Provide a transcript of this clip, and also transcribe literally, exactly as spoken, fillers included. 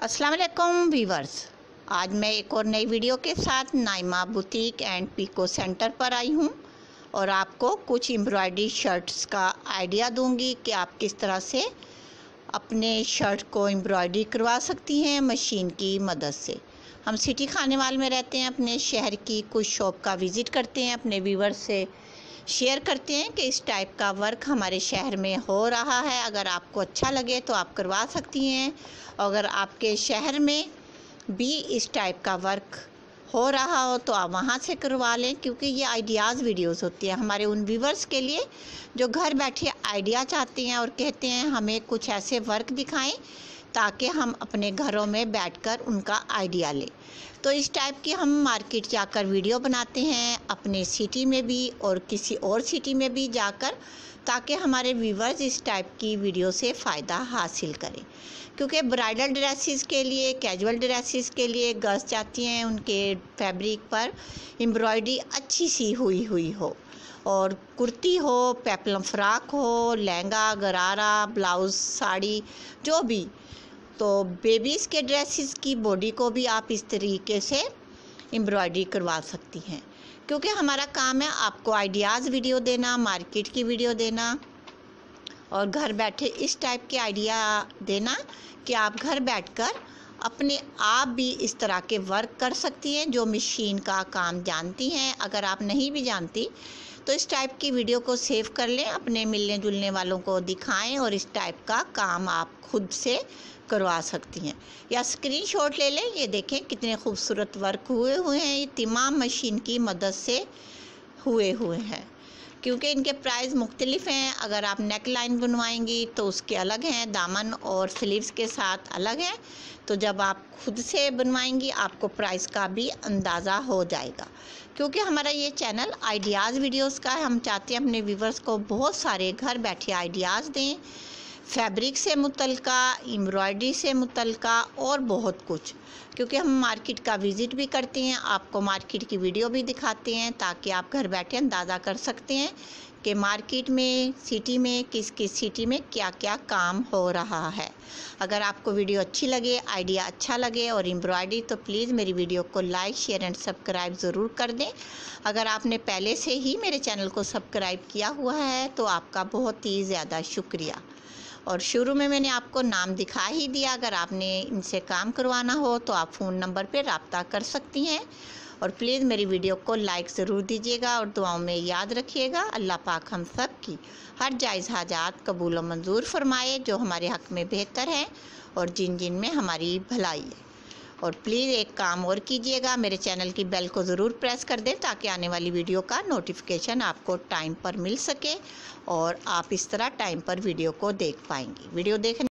अस्सलाम वालेकुम वीवर्स, आज मैं एक और नई वीडियो के साथ Naima boutique and pico centre पर आई हूँ और आपको कुछ एम्ब्रॉयडरी शर्ट्स का आइडिया दूंगी कि आप किस तरह से अपने शर्ट को एम्ब्रॉयडरी करवा सकती हैं मशीन की मदद से। हम सिटी खानेवाल में रहते हैं, अपने शहर की कुछ शॉप का विज़िट करते हैं, अपने व्यूवर्स से शेयर करते हैं कि इस टाइप का वर्क हमारे शहर में हो रहा है। अगर आपको अच्छा लगे तो आप करवा सकती हैं। अगर आपके शहर में भी इस टाइप का वर्क हो रहा हो तो आप वहाँ से करवा लें, क्योंकि ये आइडियाज़ वीडियोस होती हैं हमारे उन व्यूवर्स के लिए जो घर बैठे आइडिया चाहते हैं और कहते हैं हमें कुछ ऐसे वर्क दिखाएं ताकि हम अपने घरों में बैठकर उनका आइडिया लें। तो इस टाइप की हम मार्केट जाकर वीडियो बनाते हैं, अपने सिटी में भी और किसी और सिटी में भी जाकर, ताकि हमारे व्यूवर्स इस टाइप की वीडियो से फ़ायदा हासिल करें। क्योंकि ब्राइडल ड्रेसेस के लिए, कैजुअल ड्रेसेस के लिए गर्ल्स चाहती हैं उनके फैब्रिक पर एम्ब्रॉयडरी अच्छी सी हुई हुई हो, और कुर्ती हो, पेप्लम फ्रॉक हो, लहंगा, गरारा, ब्लाउज़, साड़ी, जो भी। तो बेबीज़ के ड्रेसेस की बॉडी को भी आप इस तरीके से एम्ब्रॉयडरी करवा सकती हैं, क्योंकि हमारा काम है आपको आइडियाज़ वीडियो देना, मार्केट की वीडियो देना और घर बैठे इस टाइप के आइडिया देना कि आप घर बैठकर अपने आप भी इस तरह के वर्क कर सकती हैं जो मशीन का काम जानती हैं। अगर आप नहीं भी जानती तो इस टाइप की वीडियो को सेव कर लें, अपने मिलने जुलने वालों को दिखाएं और इस टाइप का काम आप खुद से करवा सकती हैं। या स्क्रीनशॉट ले लें। ये देखें कितने खूबसूरत वर्क हुए हुए हैं, ये तमाम मशीन की मदद से हुए हुए हैं, क्योंकि इनके प्राइस मुख्तलिफ हैं। अगर आप नेक लाइन बनवाएंगी तो उसके अलग हैं, दामन और स्लीव्स के साथ अलग हैं। तो जब आप खुद से बनवाएंगी आपको प्राइस का भी अंदाज़ा हो जाएगा, क्योंकि हमारा ये चैनल आइडियाज़ वीडियोस का है। हम चाहते हैं अपने व्यूवर्स को बहुत सारे घर बैठे आइडियाज़ दें, फैब्रिक से मुतल्लिका, एम्ब्रॉयडरी से मुतल्लिका और बहुत कुछ, क्योंकि हम मार्केट का विज़िट भी करते हैं, आपको मार्केट की वीडियो भी दिखाते हैं, ताकि आप घर बैठे अंदाज़ा कर सकते हैं कि मार्केट में, सिटी में, किस किस सिटी में क्या क्या काम हो रहा है। अगर आपको वीडियो अच्छी लगे, आइडिया अच्छा लगे और एम्ब्रॉयडरी, तो प्लीज़ मेरी वीडियो को लाइक, शेयर एंड सब्सक्राइब ज़रूर कर दें। अगर आपने पहले से ही मेरे चैनल को सब्सक्राइब किया हुआ है तो आपका बहुत ही ज़्यादा शुक्रिया। और शुरू में मैंने आपको नाम दिखा ही दिया। अगर आपने इनसे काम करवाना हो तो आप फ़ोन नंबर पर रब्ता कर सकती हैं। और प्लीज़ मेरी वीडियो को लाइक ज़रूर दीजिएगा और दुआओं में याद रखिएगा। अल्लाह पाक हम सब की हर जायज़ हाजात कबूल और मंजूर फरमाए, जो हमारे हक़ में बेहतर है और जिन जिन में हमारी भलाई है। और प्लीज़ एक काम और कीजिएगा, मेरे चैनल की बेल को ज़रूर प्रेस कर दें ताकि आने वाली वीडियो का नोटिफिकेशन आपको टाइम पर मिल सके और आप इस तरह टाइम पर वीडियो को देख पाएंगी। वीडियो देखने